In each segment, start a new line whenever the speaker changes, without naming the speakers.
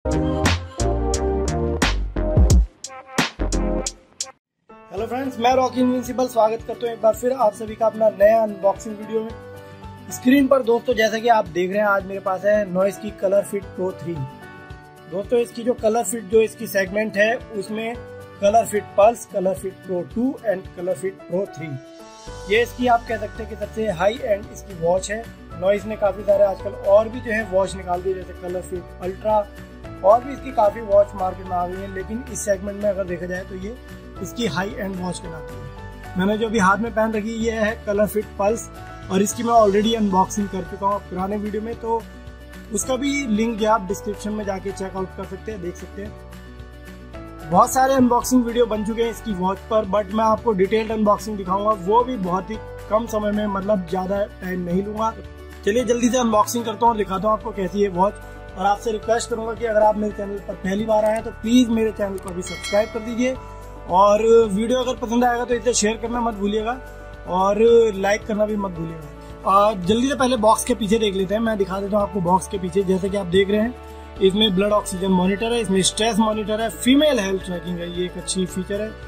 Hello friends, मैं Rocky invincible स्वागत करता हूँ एक बार फिर आप सभी का अपना नया अनबॉक्सिंग वीडियो में। स्क्रीन पर दोस्तों जैसा कि आप देख रहे हैं, आज मेरे पास है नॉइस की कलर फिट प्रो 3। दोस्तों इसकी जो कलर फिट जो इसकी सेगमेंट है उसमें colour fit pulse, colour fit pro 2 and colour fit pro 3, ये इसकी आप कह सकते हैं कि सबसे हाई एंड इसकी वॉच है। नॉइस ने काफी सारे आजकल और भी जो है वॉच निकाल दी, जैसे कलर फिट अल्ट्रा, और भी इसकी काफी वॉच मार्केट में आ गई है, लेकिन इस सेगमेंट में अगर देखा जाए तो ये इसकी हाई एंड वॉच कहलाती है। मैंने जो अभी हाथ में पहन रखी ये है कलर फिट पल्स, और इसकी मैं ऑलरेडी अनबॉक्सिंग कर चुका हूँ पुराने वीडियो में, तो उसका भी लिंक आप डिस्क्रिप्शन में जाके चेकआउट कर सकते हैं, देख सकते हैं। बहुत सारे अनबॉक्सिंग वीडियो बन चुके हैं इसकी वॉच पर, बट मैं आपको डिटेल्ड अनबॉक्सिंग दिखाऊंगा, वो भी बहुत ही कम समय में, मतलब ज्यादा टाइम नहीं लूंगा। चलिए जल्दी से अनबॉक्सिंग करता हूँ और दिखाता हूँ आपको कैसी है वॉच। और आपसे रिक्वेस्ट करूंगा कि अगर आप मेरे चैनल पर पहली बार आए हैं तो प्लीज मेरे चैनल को अभी सब्सक्राइब कर दीजिए, और वीडियो अगर पसंद आएगा तो इसे शेयर करना मत भूलिएगा और लाइक करना भी मत भूलिएगा। जल्दी से पहले बॉक्स के पीछे देख लेते हैं, मैं दिखा देता हूँ आपको बॉक्स के पीछे। जैसे कि आप देख रहे हैं इसमें ब्लड ऑक्सीजन मॉनिटर है, इसमें स्ट्रेस मॉनिटर है, फीमेल हेल्थ ट्रैकिंग है, ये एक अच्छी फीचर है।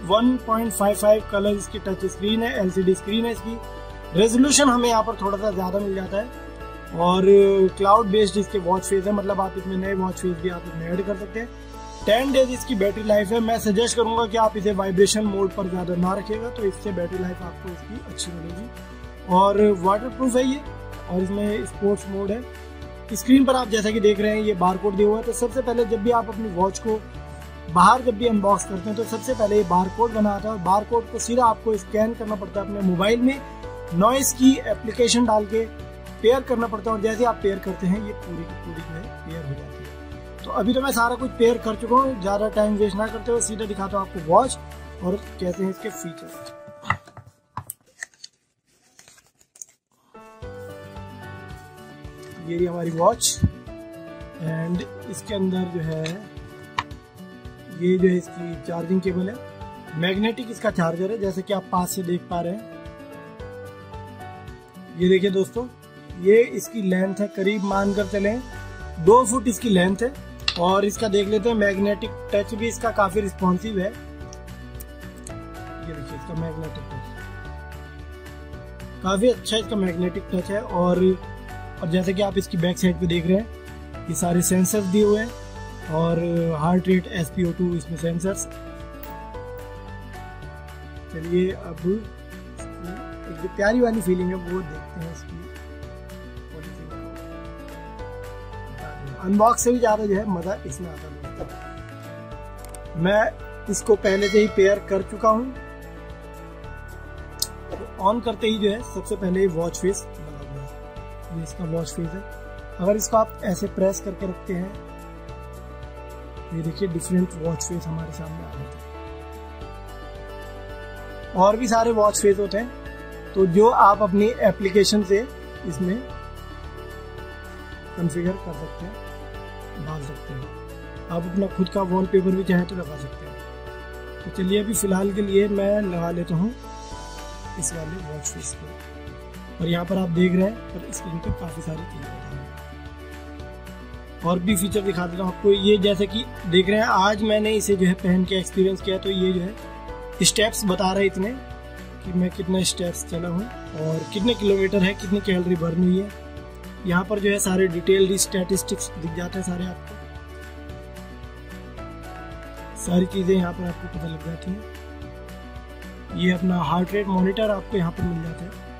1.55 कलर इसकी टच स्क्रीन है, LCD स्क्रीन है इसकी। रेजोल्यूशन हमें यहाँ पर थोड़ा सा ज्यादा मिल जाता है, और क्लाउड बेस्ड इसके वॉच फेस है, मतलब आप इसमें नए वॉच फेस भी आप इसमें ऐड कर सकते हैं। 10 डेज इसकी बैटरी लाइफ है। मैं सजेस्ट करूंगा कि आप इसे वाइब्रेशन मोड पर ज्यादा ना रखिएगा, तो इससे बैटरी लाइफ आपको इसकी अच्छी मिलेगी। और वाटरप्रूफ है ये, और इसमें स्पोर्ट्स मोड है। स्क्रीन पर आप जैसा कि देख रहे हैं ये बारकोड दिया हुआ है। तो सबसे पहले जब भी आप अपनी वॉच को बाहर जब भी अनबॉक्स करते हैं तो सबसे पहले ये बारकोड बना आता है, और बारकोड को सीधा आपको स्कैन करना पड़ता है अपने मोबाइल में, नॉइस की एप्लीकेशन डाल के पेयर करना पड़ता है, और जैसे आप पेयर करते हैं ये पूरी की पूरी जो है पेयर हो जाती है। तो अभी तो मैं सारा कुछ पेयर कर चुका हूँ, ज्यादा टाइम वेस्ट ना करते हुए सीधा दिखाता हूँ आपको वॉच और कैसे हैं इसके फीचर। ये रही हमारी वॉच, एंड इसके अंदर जो है ये जो है इसकी चार्जिंग केबल है, मैग्नेटिक इसका चार्जर है, जैसे कि आप पास से देख पा रहे हैं। ये देखिए दोस्तों, ये इसकी लेंथ है, करीब मानकर चलें 2 फुट इसकी लेंथ है। और इसका देख लेते हैं मैग्नेटिक टच भी इसका काफी रिस्पॉन्सिव है। ये देखिए इसका मैग्नेटिक टच काफी अच्छा इसका मैग्नेटिक टच है। और जैसे कि आप इसकी बैक साइड पे देख रहे हैं ये सारे सेंसर्स दिए हुए हैं, और हार्ट रेट, SpO2 इसमें सेंसर्स। चलिए अब एक जो प्यारी वाली फीलिंग है वो देखते हैं इसकी। अनबॉक्स से भी ज्यादा जो है मजा इसमें आता है। मैं इसको पहले से ही पेयर कर चुका हूं, तो ऑन करते ही जो है सबसे पहले वॉच फेस लगा हुआ है। ये इसका वॉच फेस है। अगर इसको आप ऐसे प्रेस करके रखते हैं, ये देखिए डिफरेंट वॉच फेस हमारे सामने आ जाते हैं। और भी सारे वॉच फेस होते हैं, तो जो आप अपनी एप्लीकेशन से इसमें कॉन्फ़िगर कर सकते हैं, डाल सकते हैं। आप अपना खुद का वॉलपेपर भी चाहे तो लगा सकते हैं। तो चलिए अभी फिलहाल के लिए मैं लगा लेता हूँ इस वाले वॉच फेस को। और यहाँ पर आप देख रहे हैं पर स्क्रीन पर काफ़ी सारी चीज़ें बता रही हैं। और भी फीचर दिखा देता हूँ आपको। ये जैसे कि देख रहे हैं, आज मैंने इसे जो है पहन के एक्सपीरियंस किया, तो ये जो है स्टेप्स बता रहे इतने कि मैं कितने स्टेप्स चला हूँ और कितने किलोमीटर है, कितनी कैलोरी बर्न हुई है। यहाँ पर जो है सारे डिटेल्ड स्टैटिस्टिक्स दिख जाते हैं सारे आपको, सारी चीजें यहाँ पर आपको पता लग जाती हैं। ये अपना हार्ट रेट मॉनिटर आपको यहाँ पर मिल जाता है।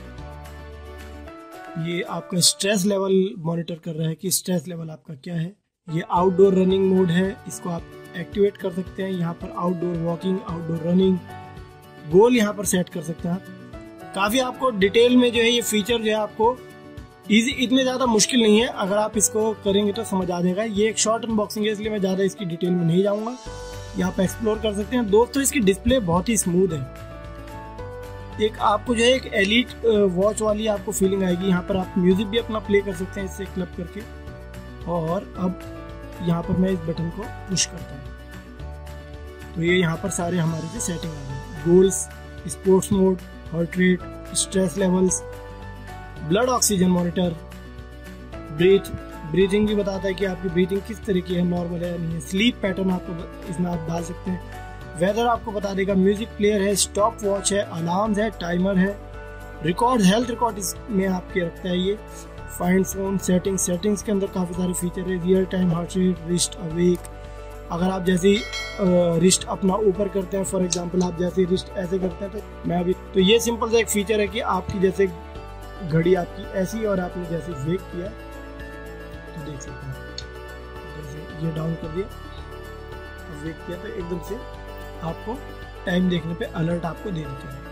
ये आपका स्ट्रेस लेवल मॉनिटर कर रहा है कि स्ट्रेस लेवल आपका क्या है। ये आउटडोर रनिंग मोड है, इसको आप एक्टिवेट कर सकते हैं। यहाँ पर outdoor walking, outdoor running, goal यहाँ पर सेट कर सकते हैं आप। काफी आपको डिटेल में जो है ये फीचर जो है आपको इजी, इतने ज्यादा मुश्किल नहीं है, अगर आप इसको करेंगे तो समझ आ जाएगा। ये एक शॉर्ट अनबॉक्सिंग है, इसलिए मैं ज्यादा इसकी डिटेल में नहीं जाऊंगा, यहाँ पे एक्सप्लोर कर सकते हैं। दोस्तों इसकी डिस्प्ले बहुत ही स्मूथ है। एक आपको जो है एक एलीट वॉच वाली आपको फीलिंग आएगी। यहाँ पर आप म्यूजिक भी अपना प्ले कर सकते हैं इससे क्लब करके। और अब यहाँ पर मैं इस बटन को पुश करता हूँ तो ये यहाँ पर सारे हमारे से सेटिंग आ गई। Goals, sports mode, heart rate, stress levels, blood oxygen monitor, breathing भी बताता है कि आपकी ब्रीथिंग किस तरह की है, नॉर्मल है या नहीं है। स्लीप पैटर्न आपको इसमें आप डाल सकते हैं। वेदर आपको बता देगा, म्यूजिक प्लेयर है, स्टॉप वॉच है, अलार्म है, टाइमर है, रिकॉर्ड, हेल्थ रिकॉर्ड इसमें आपके रखता है ये। फाइंड फोन सेटिंग्स के अंदर काफ़ी सारे फीचर है, real time heart rate, wrist awake. अगर आप जैसे रिस्ट अपना ऊपर करते हैं, फॉर एग्जांपल आप जैसे रिस्ट ऐसे करते हैं तो मैं अभी तो ये सिंपल सा एक फीचर है कि आपकी जैसे घड़ी आपकी ऐसी और आपने जैसे वेक किया तो देख सकते हैं, जैसे ये डाउन कर दिया, वेक किया तो एकदम से आपको टाइम देखने पे अलर्ट आपको दे देते हैं।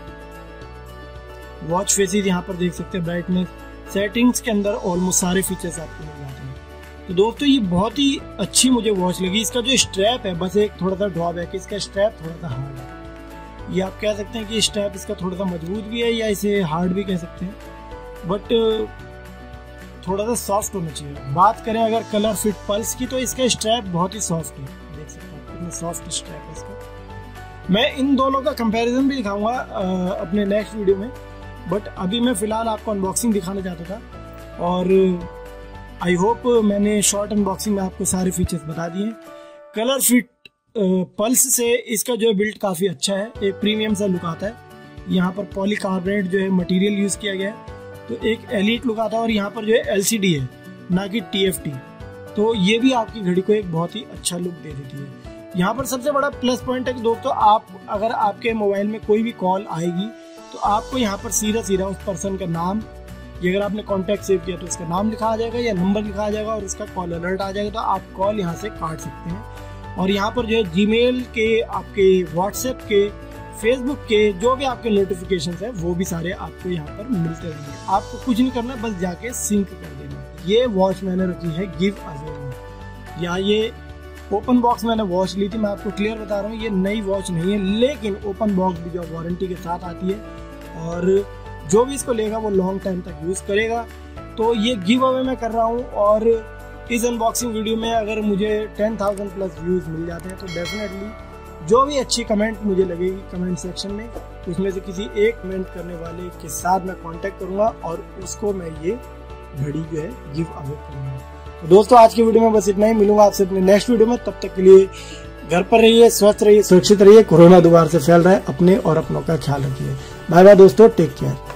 वॉच फेसेस यहाँ पर देख सकते हैं, ब्राइटनेस, सेटिंग्स के अंदर ऑलमोस्ट सारे फीचर्स आपको मिल जाते हैं। तो दोस्तों ये बहुत ही अच्छी मुझे वॉच लगी। इसका जो स्ट्रैप है, बस एक थोड़ा सा ड्रॉबैक है, इसका स्ट्रैप थोड़ा सा हार्ड है। ये आप कह सकते हैं कि स्ट्रैप इसका थोड़ा सा मजबूत भी है या इसे हार्ड भी कह सकते हैं, बट थोड़ा सा सॉफ्ट होना चाहिए। बात करें अगर कलर फिट पल्स की तो इसका स्ट्रैप बहुत ही सॉफ्ट है, देख सकते हैं कितना सॉफ्ट स्ट्रैप है इसका। मैं इन दोनों का कंपैरिजन भी दिखाऊंगा अपने नेक्स्ट वीडियो में, बट अभी मैं फिलहाल आपको अनबॉक्सिंग दिखाना चाहता था और आई होप मैंने शॉर्ट अनबॉक्सिंग में आपको सारे फीचर्स बता दिए। कलर फिट पल्स से इसका जो है बिल्ड काफ़ी अच्छा है, एक प्रीमियम सा लुक आता है। यहाँ पर पॉलीकार्बोनेट जो है मटेरियल यूज़ किया गया है, तो एक एलीट लुक आता है। और यहाँ पर जो है LCD है, ना कि TFT, तो ये भी आपकी घड़ी को एक बहुत ही अच्छा लुक दे देती है। यहाँ पर सबसे बड़ा प्लस पॉइंट है कि दोस्तों आप अगर आपके मोबाइल में कोई भी कॉल आएगी तो आपको यहाँ पर सीधा उस पर्सन का नाम, ये अगर आपने कॉन्टैक्ट सेव किया तो उसका नाम लिखा आ जाएगा या नंबर लिखा आ जाएगा और उसका कॉल अलर्ट आ जाएगा, तो आप कॉल यहाँ से काट सकते हैं। और यहाँ पर जो है जीमेल के, आपके व्हाट्सएप के, फेसबुक के जो भी आपके नोटिफिकेशंस है वो भी सारे आपको यहाँ पर मिलते रहेंगे। आपको कुछ नहीं करना, बस जाके सिंक कर देना। ये वॉच मैंने रखी है गिव अवे में, या ये ओपन बॉक्स मैंने वॉच ली थी। मैं आपको क्लियर बता रहा हूँ, ये नई वॉच नहीं है, लेकिन ओपन बॉक्स भी जो वारंटी के साथ आती है और जो भी इसको लेगा वो लॉन्ग टाइम तक यूज़ करेगा। तो ये गिव अवे मैं कर रहा हूँ और इस अनबॉक्सिंग वीडियो में अगर मुझे 10,000 प्लस व्यूज़ मिल जाते हैं तो डेफिनेटली जो भी अच्छी कमेंट मुझे लगेगी कमेंट सेक्शन में, उसमें से किसी एक कमेंट करने वाले के साथ मैं कांटेक्ट करूंगा और उसको मैं ये घड़ी जो है गिव अवे करूंगा। तो दोस्तों आज की वीडियो में बस इतना ही, मिलूंगा आपसे अपने नेक्स्ट वीडियो में। तब तक के लिए घर पर रहिए, स्वस्थ रहिए, सुरक्षित रहिए। कोरोना दोबारा से फैल रहा है, अपने और अपनों का ख्याल रखिए। बाय बाय दोस्तों, टेक केयर।